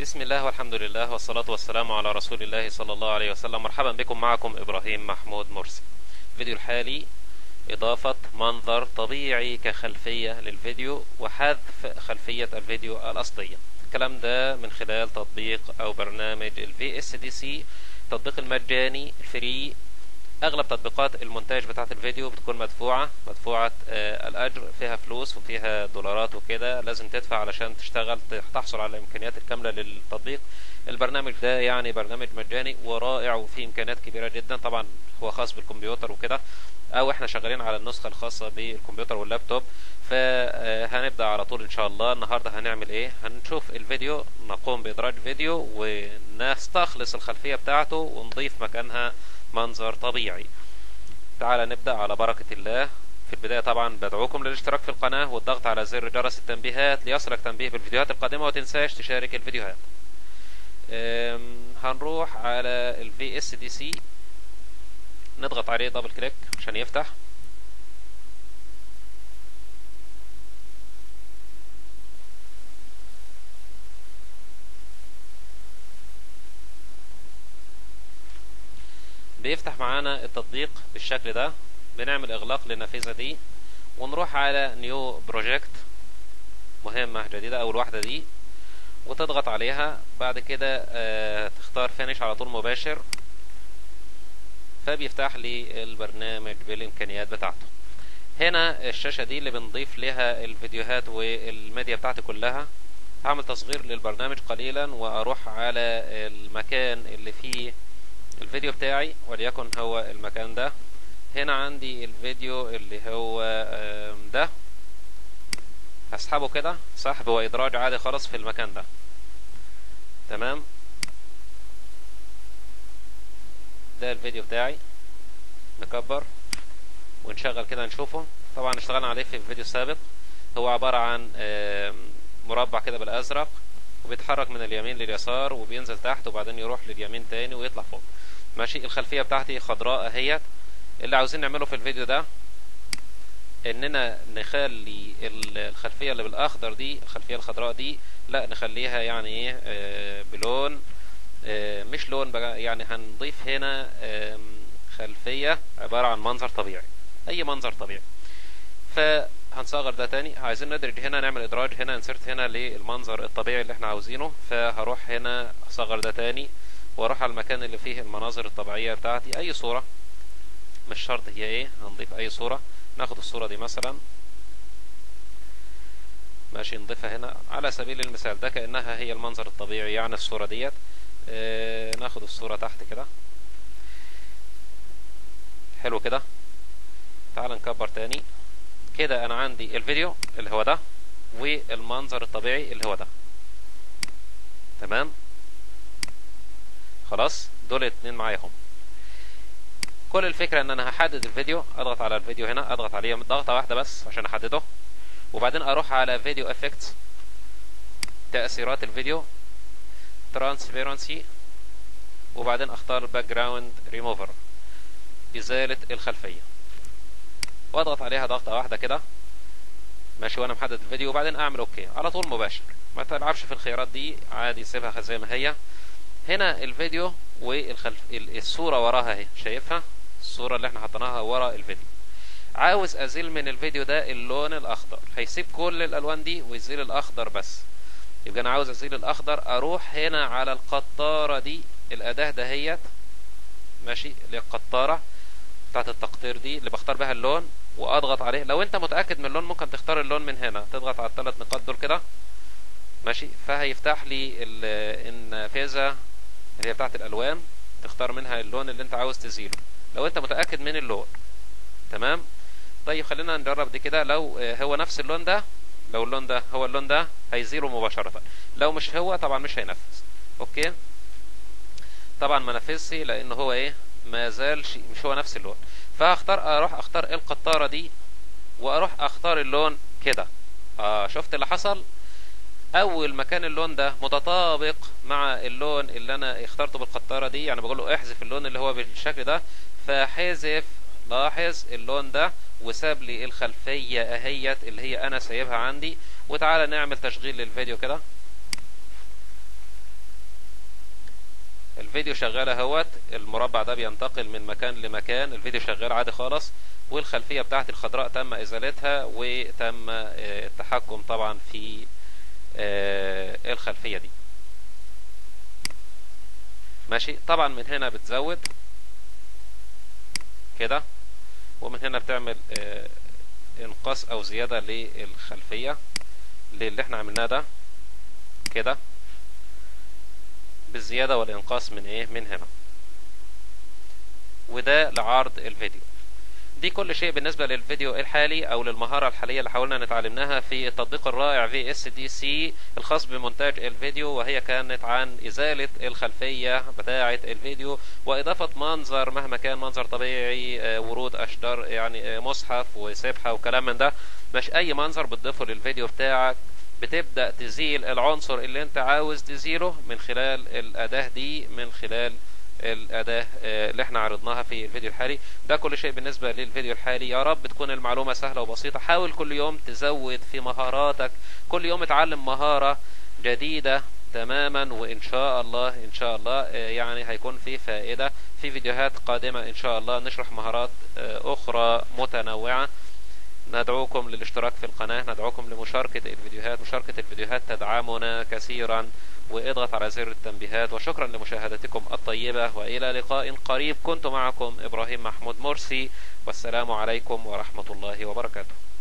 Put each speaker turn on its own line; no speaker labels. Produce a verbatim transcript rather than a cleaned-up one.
بسم الله والحمد لله والصلاة والسلام على رسول الله صلى الله عليه وسلم. مرحبا بكم، معكم إبراهيم محمود مرسي. الفيديو الحالي إضافة منظر طبيعي كخلفية للفيديو وحذف خلفية الفيديو الأصلية. الكلام ده من خلال تطبيق أو برنامج ال في إس دي سي، التطبيق المجاني الفري. أغلب تطبيقات المونتاج بتاعة الفيديو بتكون مدفوعة مدفوعة آه الأجر، فيها فلوس وفيها دولارات وكده، لازم تدفع علشان تشتغل تحصل على الإمكانيات الكاملة للتطبيق. البرنامج ده يعني برنامج مجاني ورائع وفيه إمكانيات كبيرة جدا. طبعا هو خاص بالكمبيوتر وكده، أو إحنا شغالين على النسخة الخاصة بالكمبيوتر واللابتوب. فهنبدأ على طول إن شاء الله. النهاردة هنعمل إيه؟ هنشوف الفيديو، نقوم بإدراج فيديو ونستخلص الخلفية بتاعته ونضيف مكانها منظر طبيعي. تعال نبدأ على بركة الله. في البداية طبعا بدعوكم للاشتراك في القناة والضغط على زر جرس التنبيهات ليصلك تنبيه بالفيديوهات القادمة، وتنساش تشارك الفيديوهات. هنروح على ال في إس دي سي، نضغط عليه دبل كليك عشان يفتح. بيفتح معانا التطبيق بالشكل ده. بنعمل اغلاق للنافذة دي ونروح على نيو بروجكت، مهمة جديدة، اول واحدة دي، وتضغط عليها. بعد كده آه تختار فينيش على طول مباشر، فبيفتح لي البرنامج بالامكانيات بتاعته. هنا الشاشة دي اللي بنضيف لها الفيديوهات والميديا بتاعتي كلها. هعمل تصغير للبرنامج قليلا واروح على المكان اللي فيه الفيديو بتاعي، وليكن هو المكان ده. هنا عندي الفيديو اللي هو ده، هسحبه كده سحب وإدراج عادي خالص في المكان ده. تمام، ده الفيديو بتاعي. نكبر ونشغل كده نشوفه. طبعا اشتغلنا عليه في الفيديو السابق. هو عبارة عن مربع كده بالأزرق، وبيتحرك من اليمين لليسار وبينزل تحت وبعدين يروح لليمين تاني ويطلع فوق. ماشي، الخلفية بتاعتي خضراء اهيت. اللي عاوزين نعمله في الفيديو ده اننا نخلي الخلفية اللي بالاخضر دي، الخلفية الخضراء دي، لا نخليها يعني ايه آه بلون آه مش لون بقى، يعني هنضيف هنا آه خلفية عبارة عن منظر طبيعي، اي منظر طبيعي. فهنصغر ده تاني. عايزين ندرج هنا، نعمل ادراج هنا، انسرت هنا للمنظر الطبيعي اللي احنا عاوزينه. فهروح هنا اصغر ده تاني واروح على المكان اللي فيه المناظر الطبيعية بتاعتي. اي صورة، مش شرط هي ايه، هنضيف اي صورة. ناخد الصورة دي مثلا، ماشي، نضيفها هنا على سبيل المثال. ده كأنها هي المنظر الطبيعي يعني الصورة ديت. اه ناخد الصورة تحت كده، حلو كده. تعال نكبر تاني كده. انا عندي الفيديو اللي هو ده والمنظر الطبيعي اللي هو ده. تمام، خلاص دول اتنين معايا هم. كل الفكرة ان انا هحدد الفيديو. اضغط على الفيديو هنا، اضغط عليه ضغطة واحدة بس عشان احدده، وبعدين اروح على فيديو افكتس، تأثيرات الفيديو، ترانسبيرنسي، وبعدين اختار باك جراوند ريموفر، ازالة الخلفية، واضغط عليها ضغطة واحدة كده. ماشي، وانا محدد الفيديو، وبعدين اعمل اوكي على طول مباشر. ما تلعبش في الخيارات دي، عادي سيبها زي ما هي. هنا الفيديو والخلف الصورة وراها اهي، شايفها الصورة اللي احنا حطيناها ورا الفيديو. عاوز ازيل من الفيديو ده اللون الاخضر، هيسيب كل الالوان دي ويزيل الاخضر بس. يبقى انا عاوز ازيل الاخضر، اروح هنا على القطارة دي، الاداة دهيت، ماشي، اللي القطارة بتاعت التقطير دي اللي بختار بها اللون، واضغط عليه. لو انت متأكد من اللون ممكن تختار اللون من هنا، تضغط على الثلاث نقاط دول كده، ماشي، فهيفتح لي النافذة اللي هي بتاعت الالوان، تختار منها اللون اللي انت عاوز تزيله لو انت متأكد من اللون. تمام، طيب خلينا نجرب دي كده. لو هو نفس اللون ده، لو اللون ده هو اللون ده هيزيله مباشرة. لو مش هو طبعا مش هينفذ. اوكي، طبعا ما نفذش لان هو ايه، ما زالش مش هو نفس اللون. فهختار، اروح اختار القطارة دي واروح اختار اللون كده. اه شفت اللي حصل؟ اول ما كان اللون ده متطابق مع اللون اللي انا اخترته بالقطارة دي، يعني بقول له احذف اللون اللي هو بالشكل ده، فحذف، لاحظ اللون ده، وساب لي الخلفية اهيت اللي هي انا سايبها عندي. وتعالى نعمل تشغيل للفيديو كده. الفيديو شغال اهوت، المربع ده بينتقل من مكان لمكان، الفيديو شغال عادي خالص، والخلفية بتاعت الخضراء تم ازالتها وتم التحكم طبعا في الخلفية دي. ماشي. طبعا من هنا بتزود كده، ومن هنا بتعمل انقاص او زيادة للخلفية للي احنا عملناه ده كده، بالزيادة والانقاص من ايه من هنا. وده لعرض الفيديو. دي كل شيء بالنسبة للفيديو الحالي او للمهارة الحالية اللي حاولنا نتعلمناها في التطبيق الرائع في اس دي سي الخاص بمونتاج الفيديو، وهي كانت عن ازالة الخلفية بتاعة الفيديو واضافة منظر مهما كان منظر طبيعي، ورود اشجار يعني مصحف وسبحة وكلام من ده. مش اي منظر بتضيفه للفيديو بتاعك، بتبدأ تزيل العنصر اللي انت عاوز تزيله من خلال الاداة دي، من خلال الأداة اللي احنا عرضناها في الفيديو الحالي. ده كل شيء بالنسبة للفيديو الحالي. يا رب تكون المعلومة سهلة وبسيطة. حاول كل يوم تزود في مهاراتك، كل يوم اتعلم مهارة جديدة تماما، وإن شاء الله إن شاء الله يعني هيكون في فائدة في فيديوهات قادمة إن شاء الله نشرح مهارات أخرى متنوعة. ندعوكم للاشتراك في القناة، ندعوكم لمشاركة الفيديوهات، مشاركة الفيديوهات تدعمنا كثيرا، واضغط على زر التنبيهات. وشكرا لمشاهدتكم الطيبة، وإلى لقاء قريب. كنت معكم إبراهيم محمود مرسي، والسلام عليكم ورحمة الله وبركاته.